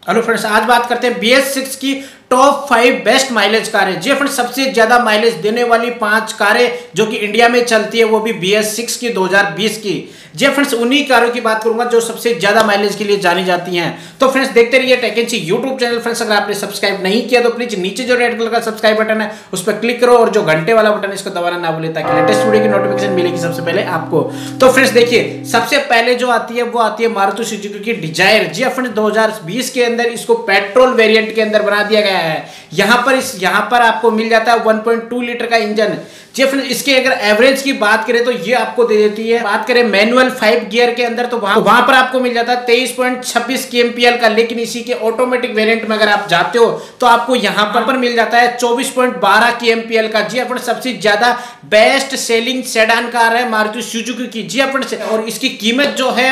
Hello friends, आज बात करते हैं BS6 की टॉप 5 बेस्ट माइलेज कारें। जी फ्रेंड्स, सबसे ज्यादा माइलेज देने वाली 5 कारें जो कि इंडिया में चलती है वो भी BS6 की 2020 की। जी फ्रेंड्स, उन्हीं कारों की बात करूंगा जो सबसे ज्यादा माइलेज के लिए जानी जाती हैं। तो फ्रेंड्स देखते रहिए टेक यूट्यूब चैनल। फ्रेंड्स अगर आपने सब्सक्राइब नहीं किया तो प्लीज नीचे जो रेड कलर का सब्सक्राइब बटन है उस पर क्लिक करो और जो घंटे वाला बटन है इसको दबाना ना भूलें ताकि लेटेस्ट वीडियो की नोटिफिकेशन मिलेगी सबसे पहले आपको। तो फ्रेंड्स देखिए, सबसे पहले जो आती है वो आती है मारुति सुजुकी की डिजायर। जी फ्रेंड्स, 2020 के अंदर इसको पेट्रोल वेरिएंट के अंदर बना दिया गया है। यहाँ पर आपको मिल जाता है 1.2 लीटर का इंजन। जी फ्रेंड्स, इसके अगर एवरेज की बात करें तो ये आपको दे देती है। बात करें मैनुअल 5 गियर के अंदर तो वहां पर आपको मिल जाता है 23.26 kmpl का। लेकिन इसी के ऑटोमेटिक वेरिएंट में अगर आप जाते हो तो आपको यहाँ पर मिल जाता है 24.12 kmpl का। जी फ्रेंड्स, सबसे ज्यादा बेस्ट सेलिंग सेडान कार है मारुति सुजुकी की। जी फ्रेंड्स, और इसकी कीमत जो है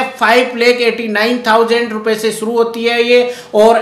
5,89,000 रुपए से शुरू होती है ये और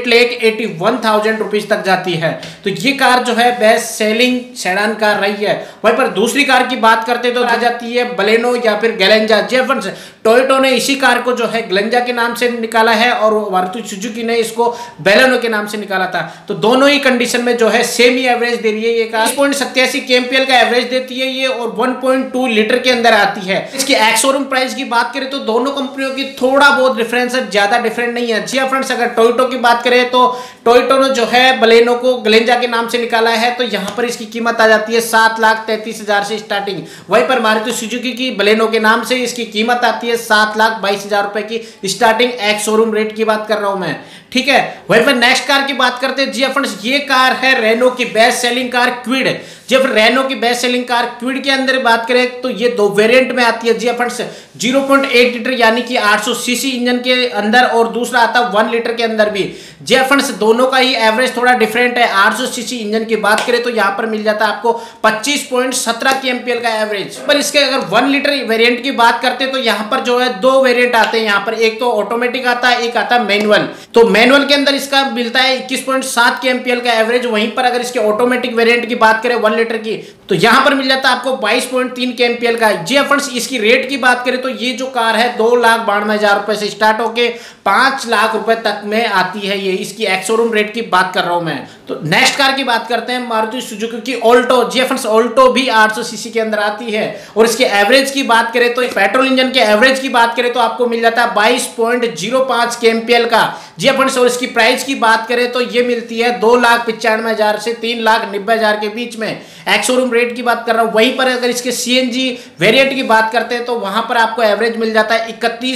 8,81,000 रुपीज तक जाती है। तो ये कार जो है बेस्ट सेलिंग सेडान कार रही है। वहीं पर दूसरी कार की बात करते तो आ जाती है बलेनो या फिर ग्लेंजा। जी फ्रेंड्स, टोयोटा ने इसी कार को जो है ग्लेंजा के नाम से निकाला है और मारुति सुजुकी ने इसको बलेनो के नाम से निकाला था। तो दोनों ही कंडीशन में जो है सेम ही एवरेज दे रही है ये कार। 6.87 kmpl का एवरेज देती है ये और 1.2 लीटर के अंदर आती है। इसकी एक्स शोरूम प्राइस की बात करें तो दोनों कंपनियों की थोड़ा बहुत डिफरेंस है, ज्यादा डिफरेंट नहीं है। जी फ्रेंड्स, अगर टोयोटा की बात करें तो टोयोटा ने जो है बलेनो को ग्लेंजा के नाम से निकाला है तो यहाँ पर इसकी कीमत आ जाती है 7,33,000 से स्टार्टिंग। वहीं पर मारुति सुजुकी की बलेनो के नाम से इसकी कीमत आती है 7,22,000 रुपए की स्टार्टिंग। एक्स शोरूम रेट की बात कर रहा हूं मैं, ठीक है। वहीं पर नेक्स्ट कार की बात करते हैं। जी फ्रेंड्स, ये कार है रेनो की बेस्ट सेलिंग कार क्विड। जी रेनो की बेस्ट सेलिंग कार क्विड के अंदर बात करें तो ये दो वेरिएंट में आती है। जी फ्रेंड्स, 0.8 लीटर यानी कि 800 सीसी इंजन के अंदर और दूसरा आता है 1 लीटर के अंदर भी। जी फ्रेंड्स, दोनों का ही एवरेज थोड़ा डिफरेंट है। 800 सीसी इंजन की बात करें तो यहाँ पर मिल जाता है आपको 25.17 kmpl का एवरेज। पर इसके अगर 1 लीटर वेरिएंट की बात करते हैं तो यहाँ पर जो है 2 वेरिएंट आते हैं। यहाँ पर एक तो ऑटोमेटिक आता है, एक आता है मैनुअल। तो मैनुअल के अंदर इसका मिलता है 21.7 kmpl का एवरेज। वहीं पर अगर इसके ऑटोमेटिक वेरिएंट की बात करें 1 लीटर की तो यहां पर मिल जाता है आपको 22.3 kmpl का। जी फ्रेंड्स, इसकी रेट की बात करें तो ये जो कार है 2,92,000 रुपए से स्टार्ट होके 5 लाख रुपए तक में आती है ये। इसकी एक्स शोरूम रेट की बात कर रहा हूं मैं। तो नेक्स्ट कार की बात करते हैं मारुति सुजुकी की ऑल्टो। जी फ्रेंड्स, ऑल्टो भी 800 सीसी के अंदर आती है और इसके एवरेज की बात करें तो पेट्रोल इंजन के एवरेज की बात करें तो आपको मिल जाता है 22.05 kmpl का। जी फ्रेंड्स, और इसकी प्राइस की बात करें तो ये मिलती है 2,95,000 से 3,90,000 के बीच में। एक्स शोरूम रेट की बात कर रहा हूं। वहीं पर अगर इसके CNG वेरिएंट की बात करते हैं तो वहां पर आपको एवरेज मिल जाता है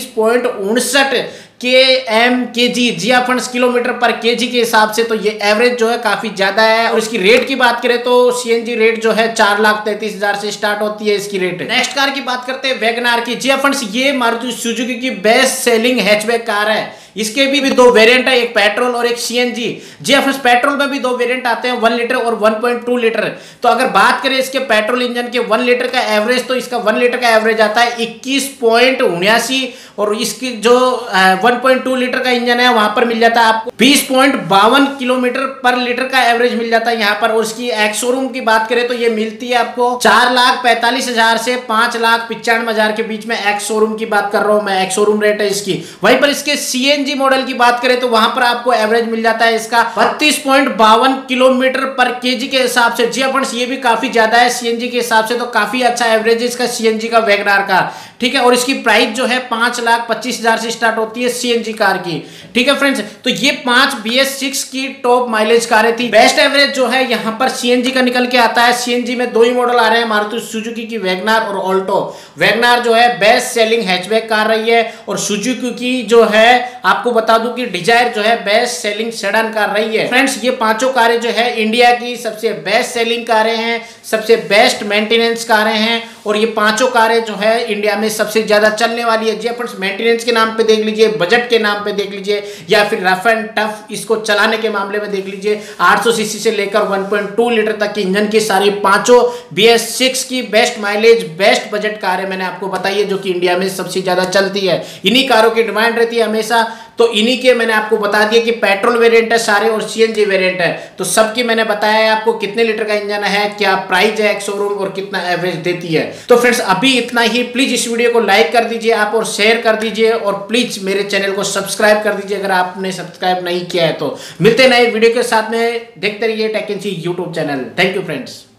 31.59 kg। जी फ्रेंड्स, किलोमीटर पर kg के हिसाब से तो ये एवरेज जो है काफी ज्यादा है। और इसकी रेट की बात करें तो CNG रेट जो है 4,33,000 से स्टार्ट होती है इसकी रेट। नेक्स्ट कार की बात करते हैं वैगनार की। जी फ्रेंड्स, ये मारुति सुजुकी की बेस्ट सेलिंग हैचबैक कार है। इसके भी 2 वेरिएंट है, एक पेट्रोल और एक CNG। जी फ्रेंड्स, पेट्रोल में भी 2 वेरिएंट आते हैं, 1 लीटर और 1.2 लीटर। तो अगर बात करें इसके पेट्रोल इंजन के 1 लीटर का एवरेज तो इसका 1 लीटर का एवरेज आता है 21.79 और इसकी जो 1.2 लीटर का इंजन है वहां पर मिल जाता है आपको 20.52 किलोमीटर पर लीटर का एवरेज मिल जाता है यहाँ पर। और इसकी एक्स शोरूम की बात करें तो ये मिलती है आपको 4,45,000 से 5,95,000 के बीच में। एक्स शोरूम की बात कर रहा हूं मैं, एक्स शोरूम रेट है इसकी। वहीं पर इसके CNG मॉडल की बात करें तो वहां पर आपको एवरेज मिल जाता है इसका 32.52 किलोमीटर पर kg के हिसाब से। जी फ्रेंड्स, ये भी काफी ज्यादा है CNG के हिसाब से, तो काफी अच्छा एवरेज है इसका CNG का वैगनार का, ठीक है। और इसकी प्राइस जो है 5,25,000 से स्टार्ट होती है CNG कार की, ठीक है फ्रेंड्स। तो ये 5 BS6 की टॉप माइलेज कारें थी। बेस्ट एवरेज जो है यहाँ पर CNG का निकल के आता है। CNG में 2 ही मॉडल आ रहे हैं, मारुति सुजुकी की वैगनार और ऑल्टो। वैगनार जो है बेस्ट सेलिंग हैचबैक कार रही है और सुजुकी की जो है आपको बता दूं कि डिजायर जो है बेस्ट सेलिंग सेडान कार रही है। फ्रेंड्स, ये पांचों कारें जो है इंडिया की सबसे बेस्ट सेलिंग कारें हैं, सबसे बेस्ट मेंटेनेंस कारें हैं और ये पांचों कारें जो है इंडिया में सबसे ज्यादा चलने वाली है। जी फ्रेंड्स, मेंटेनेंस के नाम पे देख लीजिए, बजट के नाम पे देख लीजिए या फिर रफ एंड टफ इसको चलाने के मामले में देख लीजिए। 800 सीसी से लेकर 1.2 लीटर तक की इंजन की सारी पांचों BS6 की बेस्ट माइलेज बेस्ट बजट कारें मैंने आपको बताई है जो कि इंडिया में सबसे ज्यादा चलती है। इन्हीं कारों की डिमांड रहती है हमेशा। तो इन्हीं के मैंने आपको बता दिया कि पेट्रोल वेरिएंट है सारे और सीएनजी वेरिएंट है, तो सबकी मैंने बताया है आपको कितने लीटर का इंजन है, क्या प्राइस है एक्स शोरूम और कितना एवरेज देती है। तो फ्रेंड्स अभी इतना ही, प्लीज इस वीडियो को लाइक कर दीजिए आप और शेयर कर दीजिए और प्लीज मेरे चैनल को सब्सक्राइब कर दीजिए अगर आपने सब्सक्राइब नहीं किया है तो। मिलते नए वीडियो के साथ में, देखते रहिए tech N C YouTube channel. Thank you friends.